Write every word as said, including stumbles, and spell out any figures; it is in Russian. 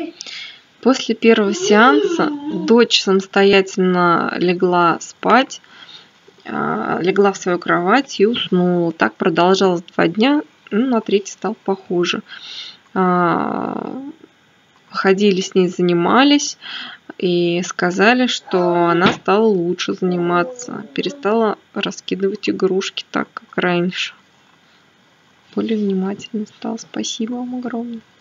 После первого сеанса дочь самостоятельно легла спать, легла в свою кровать и уснула. Так продолжалось два дня, ну, на третий стал похуже. Ходили с ней, занимались и сказали, что она стала лучше заниматься, перестала раскидывать игрушки так, как раньше. Более внимательной стала. Спасибо вам огромное.